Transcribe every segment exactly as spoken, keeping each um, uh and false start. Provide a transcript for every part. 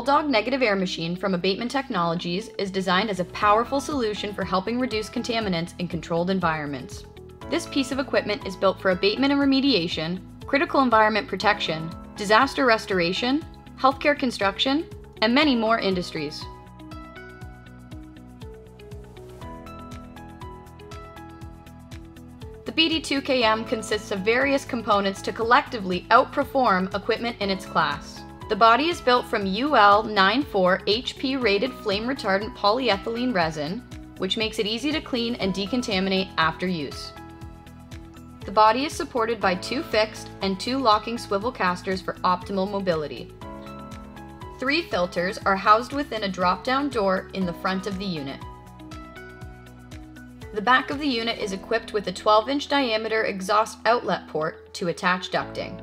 Bulldog negative air machine from Abatement Technologies is designed as a powerful solution for helping reduce contaminants in controlled environments. This piece of equipment is built for abatement and remediation, critical environment protection, disaster restoration, healthcare construction, and many more industries. The B D two K M consists of various components to collectively outperform equipment in its class. The body is built from U L ninety-four H P rated flame retardant polyethylene resin, which makes it easy to clean and decontaminate after use. The body is supported by two fixed and two locking swivel casters for optimal mobility. Three filters are housed within a drop-down door in the front of the unit. The back of the unit is equipped with a twelve inch diameter exhaust outlet port to attach ducting.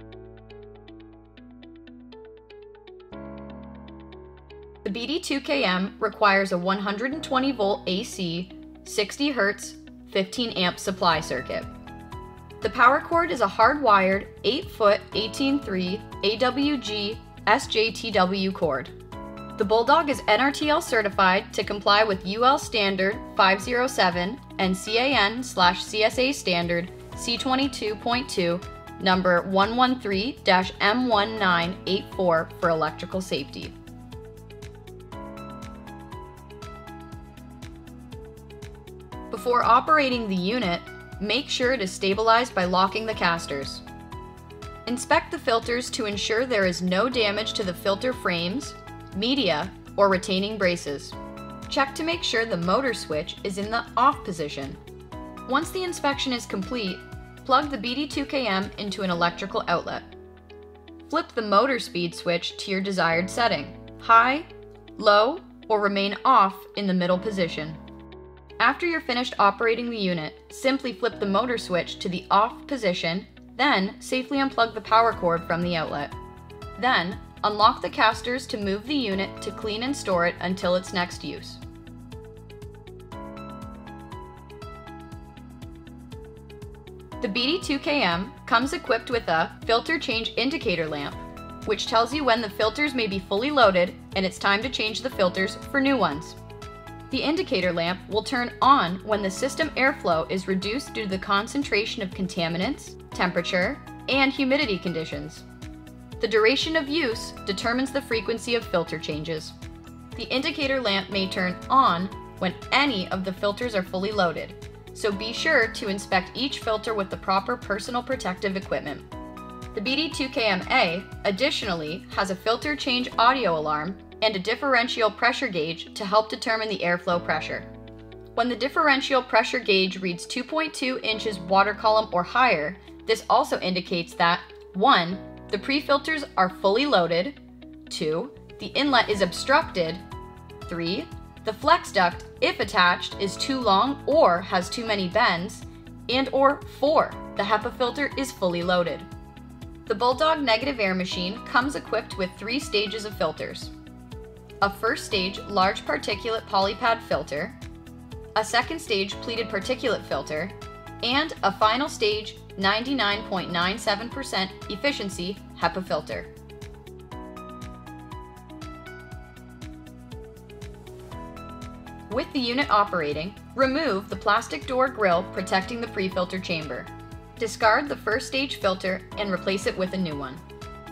The B D two K M requires a one hundred twenty volt A C, sixty hertz, fifteen amp supply circuit. The power cord is a hardwired eight foot eighteen three A W G S J T W cord. The Bulldog is N R T L certified to comply with U L standard five oh seven and C A N slash C S A standard C twenty-two point two number one one three dash M one nine eight four for electrical safety. Before operating the unit, make sure it is stabilized by locking the casters. Inspect the filters to ensure there is no damage to the filter frames, media, or retaining braces. Check to make sure the motor switch is in the off position. Once the inspection is complete, plug the B D two K M into an electrical outlet. Flip the motor speed switch to your desired setting, high, low, or remain off in the middle position. After you're finished operating the unit, simply flip the motor switch to the off position, then safely unplug the power cord from the outlet. Then, unlock the casters to move the unit to clean and store it until its next use. The B D two K M comes equipped with a filter change indicator lamp, which tells you when the filters may be fully loaded and it's time to change the filters for new ones. The indicator lamp will turn on when the system airflow is reduced due to the concentration of contaminants, temperature, and humidity conditions. The duration of use determines the frequency of filter changes. The indicator lamp may turn on when any of the filters are fully loaded, so be sure to inspect each filter with the proper personal protective equipment. The B D two K M A additionally has a filter change audio alarm and a differential pressure gauge to help determine the airflow pressure. When the differential pressure gauge reads two point two inches water column or higher, this also indicates that one The pre-filters are fully loaded. two The inlet is obstructed. three The flex duct, if attached, is too long or has too many bends. And or four The HEPA filter is fully loaded. The Bulldog negative air machine comes equipped with three stages of filters. A first stage large particulate polypad filter, a second stage pleated particulate filter, and a final stage ninety-nine point nine seven percent efficiency HEPA filter. With the unit operating, remove the plastic door grill protecting the pre-filter chamber. Discard the first stage filter and replace it with a new one.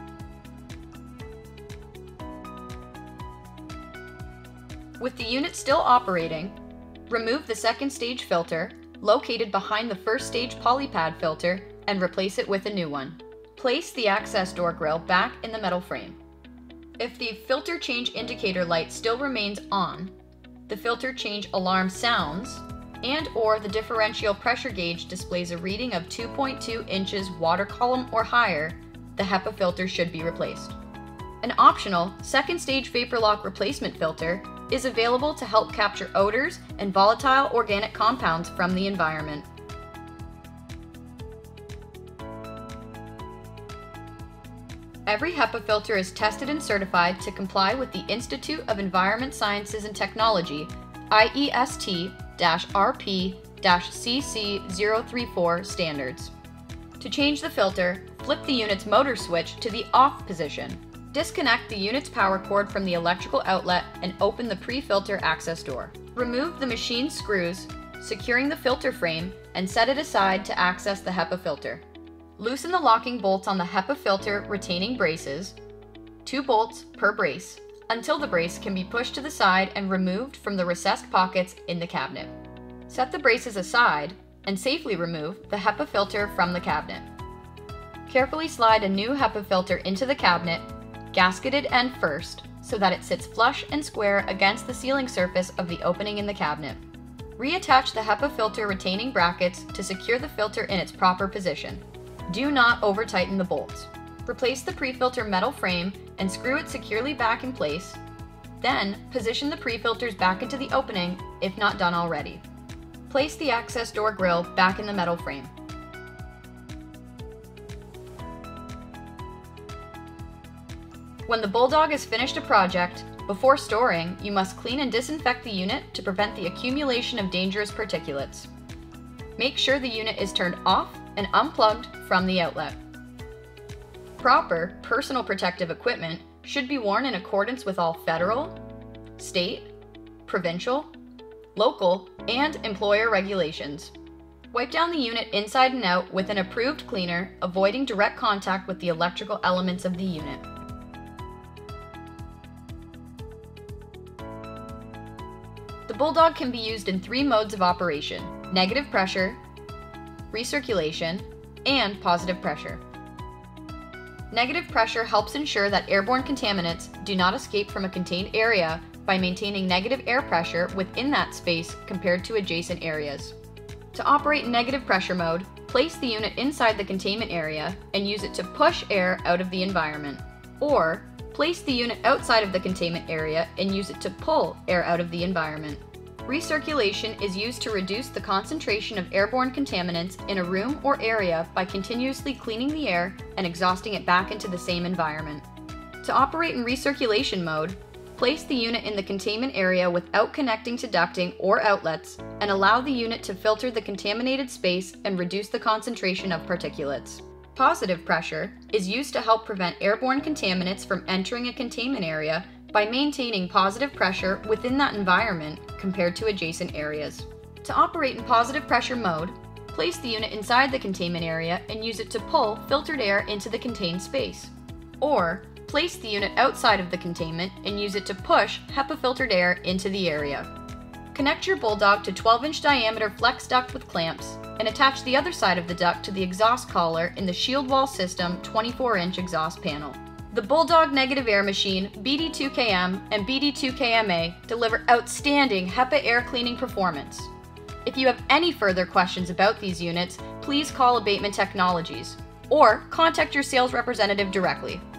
With the unit still operating, remove the second stage filter located behind the first stage polypad filter and replace it with a new one. Place the access door grill back in the metal frame. If the filter change indicator light still remains on, the filter change alarm sounds, and or the differential pressure gauge displays a reading of two point two inches water column or higher, the HEPA filter should be replaced. An optional second stage vapor lock replacement filter is available to help capture odors and volatile organic compounds from the environment. Every HEPA filter is tested and certified to comply with the Institute of Environment Sciences and Technology I E S T R P C C zero three four standards. To change the filter, flip the unit's motor switch to the off position. Disconnect the unit's power cord from the electrical outlet and open the pre-filter access door. Remove the machine screws, securing the filter frame, and set it aside to access the HEPA filter. Loosen the locking bolts on the HEPA filter retaining braces, two bolts per brace, until the brace can be pushed to the side and removed from the recessed pockets in the cabinet. Set the braces aside and safely remove the HEPA filter from the cabinet. Carefully slide a new HEPA filter into the cabinet, gasketed end first, so that it sits flush and square against the sealing surface of the opening in the cabinet. Reattach the HEPA filter retaining brackets to secure the filter in its proper position. Do not over-tighten the bolts. Replace the pre-filter metal frame and screw it securely back in place. Then, position the pre-filters back into the opening if not done already. Place the access door grille back in the metal frame. When the Bulldog has finished a project, before storing, you must clean and disinfect the unit to prevent the accumulation of dangerous particulates. Make sure the unit is turned off and unplugged from the outlet. Proper personal protective equipment should be worn in accordance with all federal, state, provincial, local, and employer regulations. Wipe down the unit inside and out with an approved cleaner, avoiding direct contact with the electrical elements of the unit. The Bulldog can be used in three modes of operation: negative pressure, recirculation, and positive pressure. Negative pressure helps ensure that airborne contaminants do not escape from a contained area by maintaining negative air pressure within that space compared to adjacent areas. To operate in negative pressure mode, place the unit inside the containment area and use it to push air out of the environment. Or, place the unit outside of the containment area and use it to pull air out of the environment. Recirculation is used to reduce the concentration of airborne contaminants in a room or area by continuously cleaning the air and exhausting it back into the same environment. To operate in recirculation mode, place the unit in the containment area without connecting to ducting or outlets and allow the unit to filter the contaminated space and reduce the concentration of particulates. Positive pressure is used to help prevent airborne contaminants from entering a containment area by maintaining positive pressure within that environment compared to adjacent areas. To operate in positive pressure mode, place the unit inside the containment area and use it to pull filtered air into the contained space. Or, place the unit outside of the containment and use it to push HEPA filtered air into the area. Connect your Bulldog to twelve inch diameter flex duct with clamps and attach the other side of the duct to the exhaust collar in the shield wall system twenty-four inch exhaust panel. The Bulldog Negative Air Machine B D two K M and B D two K M A deliver outstanding HEPA air cleaning performance. If you have any further questions about these units, please call Abatement Technologies or contact your sales representative directly.